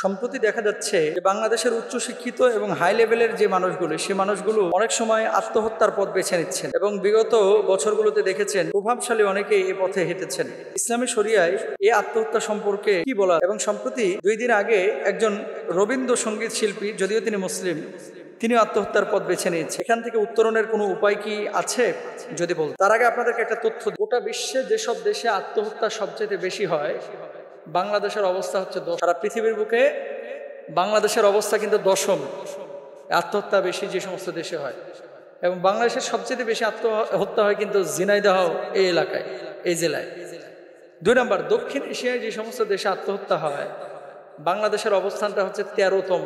সম্প্রতি দেখা যাচ্ছে যে বাংলাদেশের উচ্চ শিক্ষিত এবং হাই লেভেলের যে মানুষগুলো, সে মানুষগুলো অনেক সময় আত্মহত্যার পথ বেছে নিচ্ছেন এবং বিগত বছরগুলোতে দেখেছেন প্রভাবশালী অনেকেই এই পথে হেঁটেছেন। ইসলামী শরিয়ায় এই আত্মহত্যা সম্পর্কে কি বলা? এবং সম্প্রতি 2 দিন আগে একজন রবীন্দ্রসঙ্গীত শিল্পী, যদিও তিনি মুসলিম, তিনি আত্মহত্যার পথ বেছে নিয়েছে। এখান থেকে উত্তরণের কোনো উপায় কি আছে যদি বল? তার আগে আপনাদেরকে একটা তথ্য, গোটা বিশ্বে যেসব দেশে আত্মহত্যা সবচেয়ে বেশি হয়, বাংলাদেশের অবস্থা হচ্ছে 10। সারা পৃথিবীর বুকে বাংলাদেশের অবস্থা কিন্তু 10ম। আত্মহত্যা বেশি যে সমস্ত দেশে হয়, এবং বাংলাদেশের সবচেয়ে বেশি আত্মহত্যা হয় কিন্তু ঝিনাইদহ এই এলাকায়, এই জেলায়। 2 নম্বর, দক্ষিণ এশিয়ায় যে সমস্ত দেশে আত্মহত্যা হয়, বাংলাদেশের অবস্থানটা হচ্ছে 13তম।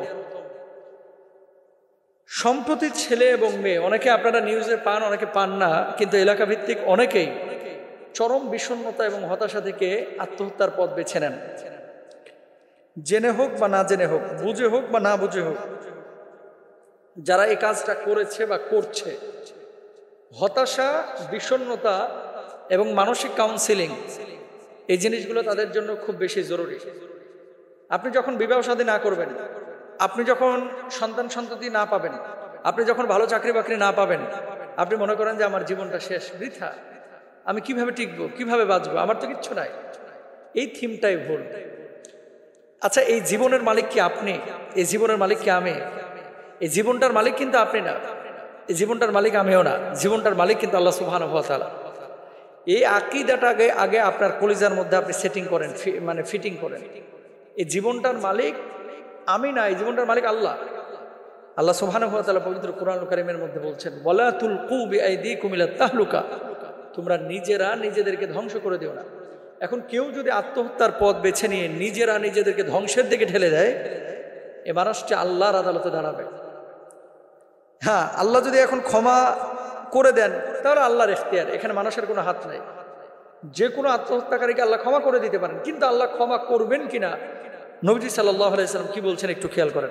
সম্প্রতি ছেলে এবং মেয়ে, অনেকে আপনারা নিউজে পান, অনেকে পান না, কিন্তু এলাকা ভিত্তিক অনেকেই চরম বিষণ্ণতা এবং হতাশা থেকে আত্মহত্যার পথ বেছে নেন। জেনে হোক বা না জেনে হোক, বুঝে হোক বা না বুঝে হোক, যারা এই কাজটা করেছে বা করছে, হতাশা, বিষণ্ণতা এবং মানসিক কাউন্সিলিং, এই জিনিসগুলো তাদের জন্য খুব বেশি জরুরি। আপনি যখন বিবাহ শাদী না করবেন, আপনি যখন সন্তান সন্ততি না পাবেন, আপনি যখন ভালো চাকরি বাকরি না পাবেন, আপনি মনে করেন যে আমার জীবনটা শেষ, বৃথা, আমি কিভাবে টিকবো, কিভাবে বাঁচবো, আমার তো কিচ্ছু নাই। এই থিমটাই ভুল। আচ্ছা, এই জীবনের মালিক কি আপনি? এই জীবনের মালিক কি আমি? এই জীবনটার মালিক কিন্তু আপনি না, এই জীবনটার মালিক আমিও না, জীবনটার মালিক কিন্তু আল্লাহ সুবহানাহু ওয়া তাআলা। এই আকীদাটা আগে আপনার কলিজার মধ্যে আপনি সেটিং করেন, মানে ফিটিং করেন। এই জীবনটার মালিক আমি না, এই জীবনটার মালিক আল্লাহ। আল্লাহ সুবহানাহু ওয়া তাআলা পবিত্র কোরআনুল কারীমের মধ্যে বলছেন, ওয়ালা তুলকু বিআইদিকুম ইলা তাহলুকা, তোমরা নিজেরা নিজেদেরকে ধ্বংস করে দিও না। এখন কেউ যদি আত্মহত্যার পথ বেছে নিয়ে নিজেরা নিজেদেরকে ধ্বংসের দিকে ঠেলে দেয়, এ মানুষটি আল্লাহর আদালতে দাঁড়াবে। হ্যাঁ, আল্লাহ যদি এখন ক্ষমা করে দেন, তাহলে আল্লাহর ইখতিয়ার, এখানে মানুষের কোনো হাত নাই। যে কোনো আত্মহত্যাকারীকে আল্লাহ ক্ষমা করে দিতে পারেন, কিন্তু আল্লাহ ক্ষমা করবেন কিনা, নবীজি সাল্লাল্লাহু আলাইহি ওয়াসাল্লাম কি বলছেন একটু খেয়াল করেন।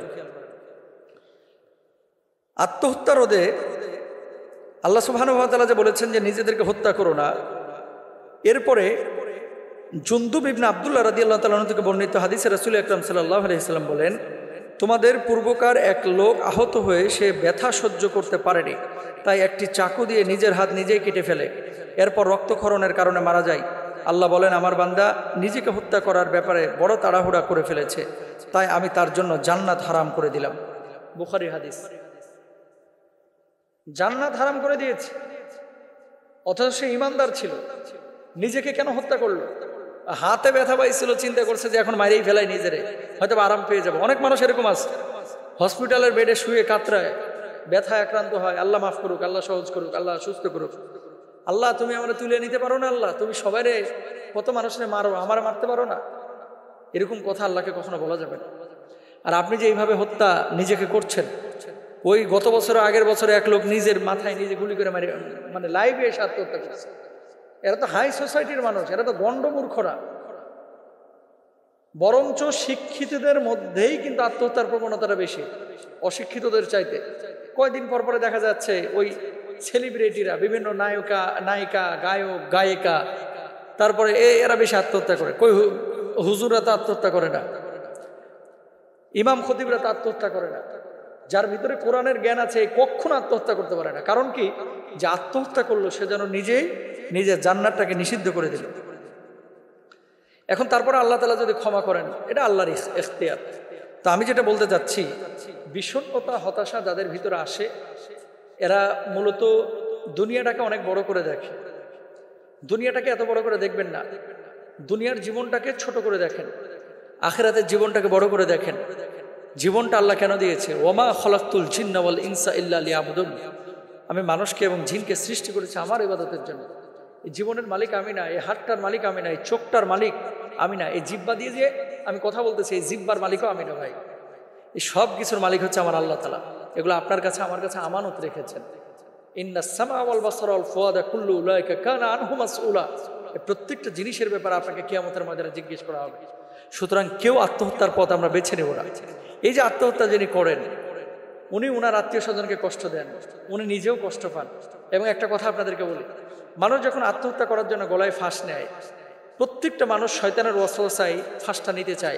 আত্মহত্যা রোধে আল্লাহ সুবহানাহু ওয়া তাআলা যে বলেছেন যে নিজেদেরকে হত্যা করো না, এরপরে জুনদুব ইবনে আব্দুল্লাহ রাদিয়াল্লাহু তাআলা আনহু থেকে বর্ণিত হাদিসে রাসূল আকরাম সাল্লাল্লাহু আলাইহি ওয়াসাল্লাম বলেন, তোমাদের পূর্বকার এক লোক আহত হয়ে সে ব্যথা সহ্য করতে পারেনি, তাই একটি চাকু দিয়ে নিজের হাত নিজেই কেটে ফেলে, এরপর রক্তক্ষরণের কারণে মারা যায়। আল্লাহ বলেন, আমার বান্দা নিজেকে হত্যা করার ব্যাপারে বড় তাড়াহুড়া করে ফেলেছে, তাই আমি তার জন্য জান্নাত হারাম করে দিলাম। বুখারী হাদিস। জান্নাত হারাম করে দিয়েছে, অথচ সে ইমানদার ছিল, নিজেকে কেন হত্যা করলো? হাতে ব্যথা পাইছিল, চিন্তা করছে যে এখন মাইরেই ফেলাই নিজেরে, হয়তো আরাম পেয়ে যাবো। অনেক মানুষ এরকম আছে, হসপিটালের বেডে শুয়ে কাতরায়, ব্যথা আক্রান্ত হয়, আল্লাহ মাফ করুক, আল্লাহ সহজ করুক, আল্লাহ সুস্থ করুক। আল্লাহ তুমি আমরা তুলে নিতে পারো না? আল্লাহ তুমি সবাইরে, কত মানুষরে মারো, আমার মারতে পারো না? এরকম কথা আল্লাহকে কখনো বলা যাবে না। আর আপনি যে এইভাবে হত্যা নিজেকে করছেন, ওই গত বছর আগের বছরে এক লোক নিজের মাথায় নিজে গুলি করে মারি, মানে লাইভে এসে আত্মহত্যা করছে। এরা তো হাই সোসাইটির মানুষ, এরা তো গণ্ডমূর্খরা। বরঞ্চ শিক্ষিতদের মধ্যেই কিন্তু আত্মহত্যার প্রবণতাটা বেশি অশিক্ষিতদের চাইতে। কয়দিন পর পরে দেখা যাচ্ছে ওই সেলিব্রিটিরা, বিভিন্ন নায়িকা, গায়ক, গায়িকা, তারপরে এরা বেশি আত্মহত্যা করে। কই হুজুররা তো আত্মহত্যা করে না, ইমাম খতিবরা তো আত্মহত্যা করে না। যার ভিতরে কোরআনের জ্ঞান আছে কখনো আত্মহত্যা করতে পারে না। কারণ কি? যে আত্মহত্যা করলো সে যেন নিজেই নিজের জান্নাতটাকে নিষিদ্ধ করে দিল। এখন তারপরে আল্লাহ তাআলা যদি ক্ষমা করেন, এটা আল্লাহর ইখতিয়ার। তো আমি যেটা বলতে যাচ্ছি, বিষণ্ণতা, হতাশা যাদের ভিতরে আসে, এরা মূলত দুনিয়াটাকে অনেক বড় করে দেখে। দুনিয়াটাকে এত বড় করে দেখবেন না, দুনিয়ার জীবনটাকে ছোট করে দেখেন, আখিরাতের জীবনটাকে বড় করে দেখেন। জীবনটা আল্লাহ কেন দিয়েছে? ওমা খলাকতুল জিন্না ওয়াল ইনসা ইল্লা লিয়াবুদুন, আমি মানুষকে এবং জিনকে সৃষ্টি করেছি আমার ইবাদতের জন্য। এই জীবনের মালিক আমি না, এই হাতটার মালিক আমি না, এই চোখটার মালিক আমি না, এই জিহ্বা দিয়ে যে আমি কথা বলতেছি এই জিহ্বার মালিকও আমি না ভাই। এই সব কিছুর মালিক হচ্ছে আমার আল্লাহ তাআলা। এগুলো আপনার কাছে আমার কাছে আমানত রেখেছেন। ইন্নাস সামা ওয়াল বাসারা ওয়াল ফুয়াদা কুল্লু উলাইকা কানা আনহু মাসউলা, এই প্রত্যেকটা জিনিসের ব্যাপারে আপনাকে কিয়ামতের ময়দানে জিজ্ঞেস করা হবে। সুতরাং কেউ আত্মহত্যার পথ আমরা বেছে নেব না। এই যে আত্মহত্যা যিনি করেন, উনি উনার আত্মীয় স্বজনকে কষ্ট দেন, উনি নিজেও কষ্ট পান। এবং একটা কথা আপনাদেরকে বলি, মানুষ যখন আত্মহত্যা করার জন্য গলায় ফাঁস নেয়, প্রত্যেকটা মানুষ শয়তানের ওয়াসওয়াসায় ফাঁসটা নিতে চায়,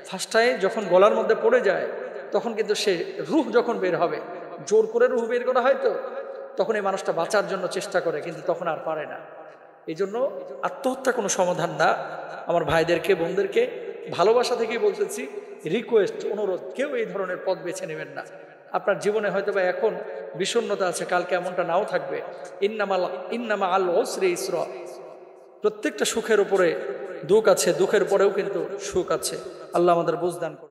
ফার্স্টায় যখন গলার মধ্যে পড়ে যায় তখন কিন্তু সে রুহ যখন বের হবে, জোর করে রুহ বের করা হয় তো, তখন এই মানুষটা বাঁচার জন্য চেষ্টা করে, কিন্তু তখন আর পারে না। এই জন্য আত্মহত্যা কোনো সমাধান না। আমার ভাইদেরকে, বোনদেরকে ভালোবাসা থেকেই বলতেছি, রিকোয়েস্ট, অনুরোধ, কেউ এই ধরনের পথ বেছে নেবেন না। আপনার জীবনে হয়তো বা এখন বিষণ্ণতা আছে, কালকে এমনটা নাও থাকবে। ইন্নামা আল উসরি ইসরা, প্রত্যেকটা সুখের উপরে দুঃখ আছে, দুঃখের পরেও কিন্তু সুখ আছে। আল্লাহ আমাদের বুঝদান করুন।